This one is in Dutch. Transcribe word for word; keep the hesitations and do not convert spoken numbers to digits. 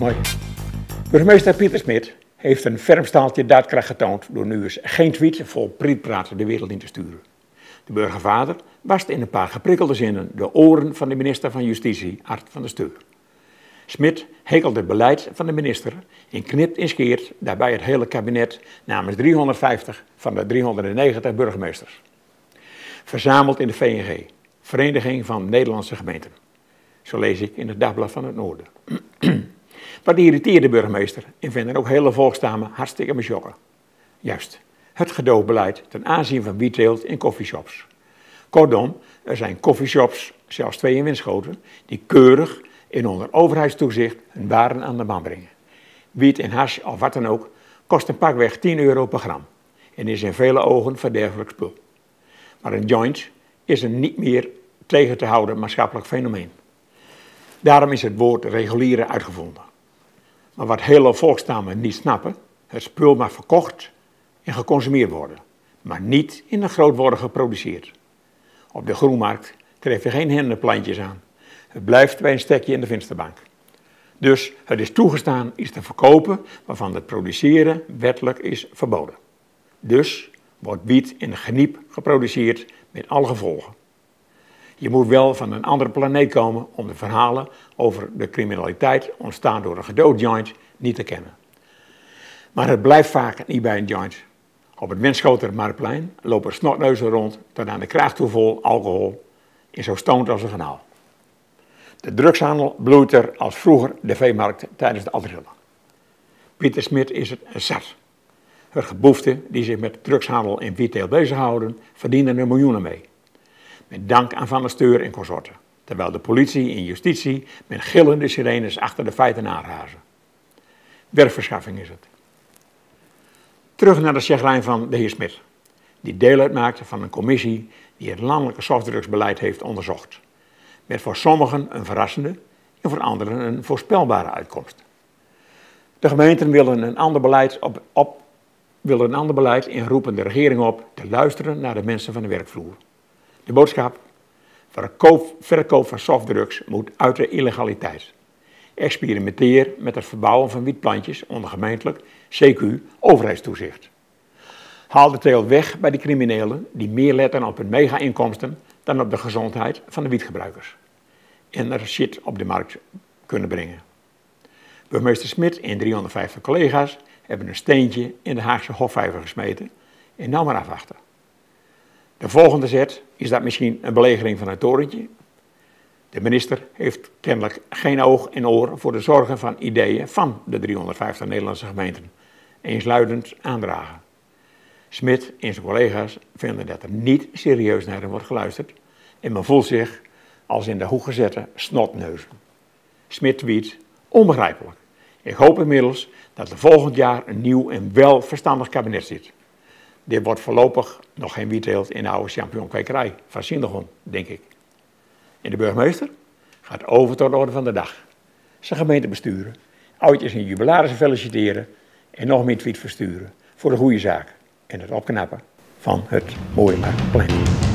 Mooi. Burgemeester Pieter Smit heeft een ferm staaltje daadkracht getoond door nu eens geen tweet vol prietpraten de wereld in te sturen. De burgervader wast in een paar geprikkelde zinnen de oren van de minister van Justitie, Art van der Steur. Smit hekelt het beleid van de minister en knipt en scheert daarbij het hele kabinet namens driehonderdvijftig van de driehonderdnegentig burgemeesters. Verzameld in de V N G, Vereniging van Nederlandse Gemeenten. Zo lees ik in het Dagblad van het Noorden. Wat irriteert de burgemeester en vinden ook hele volkstamen hartstikke beschokken. Juist, het gedoogbeleid ten aanzien van wietteelt in koffieshops. Kortom, er zijn koffieshops, zelfs twee in Winschoten, die keurig en onder overheidstoezicht hun waren aan de man brengen. Wiet en hash of wat dan ook kost een pakweg tien euro per gram en is in vele ogen verderfelijk spul. Maar een joint is een niet meer tegen te houden maatschappelijk fenomeen. Daarom is het woord reguliere uitgevonden. Maar wat hele volkstammen niet snappen, het spul mag verkocht en geconsumeerd worden, maar niet in een groot worden geproduceerd. Op de groenmarkt tref je geen henneplantjes aan. Het blijft bij een stekje in de vensterbank. Dus het is toegestaan iets te verkopen waarvan het produceren wettelijk is verboden. Dus wordt wiet in een geniep geproduceerd met alle gevolgen. Je moet wel van een andere planeet komen om de verhalen over de criminaliteit ontstaan door een gedood joint niet te kennen. Maar het blijft vaak niet bij een joint. Op het Winschoter Marktplein lopen snotneuzen rond tot aan de kraag toe vol alcohol en zo stoned als een kanaal. De drugshandel bloeit er als vroeger de veemarkt tijdens de Adrillen. Pieter Smit is het zat. Het geboefte die zich met drugshandel en wietteelt bezighouden verdienen er miljoenen mee. Met dank aan Van der Steur en consorten, terwijl de politie en justitie met gillende sirenes achter de feiten aanrazen. Werkverschaffing is het. Terug naar de chagrijn van de heer Smit, die deel uitmaakt van een commissie die het landelijke softdrugsbeleid heeft onderzocht. Met voor sommigen een verrassende en voor anderen een voorspelbare uitkomst. De gemeenten willen een ander beleid, op, op, willen een ander beleid en roepen de regering op te luisteren naar de mensen van de werkvloer. De boodschap: verkoop, verkoop van softdrugs moet uit de illegaliteit. Experimenteer met het verbouwen van wietplantjes onder gemeentelijk C Q overheidstoezicht. Haal de teelt weg bij de criminelen die meer letten op hun mega-inkomsten dan op de gezondheid van de wietgebruikers. En er shit op de markt kunnen brengen. Burgemeester Smit en driehonderdvijftig collega's hebben een steentje in de Haagse Hofvijver gesmeten en nou maar afwachten. De volgende zet is dat misschien een belegering van het torentje. De minister heeft kennelijk geen oog en oor voor de zorgen van ideeën van de driehonderdvijftig Nederlandse gemeenten. Eensluidend aandragen. Smit en zijn collega's vinden dat er niet serieus naar hem wordt geluisterd en men voelt zich als in de hoek gezette snotneuzen. Smit tweet: onbegrijpelijk. Ik hoop inmiddels dat er volgend jaar een nieuw en wel verstandig kabinet zit. Dit wordt voorlopig nog geen wietteelt in de oude champignonkwekerij van Sindelgon, denk ik. En de burgemeester gaat over tot de orde van de dag. Zijn gemeente besturen, oudjes en jubilarissen feliciteren en nog meer tweets versturen voor de goede zaak en het opknappen van het mooie Marktplein.